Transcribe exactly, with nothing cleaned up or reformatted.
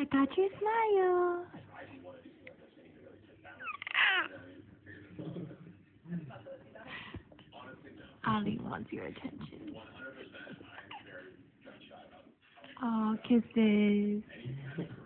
I got your smile. Ollie wants your attention. Oh, kisses.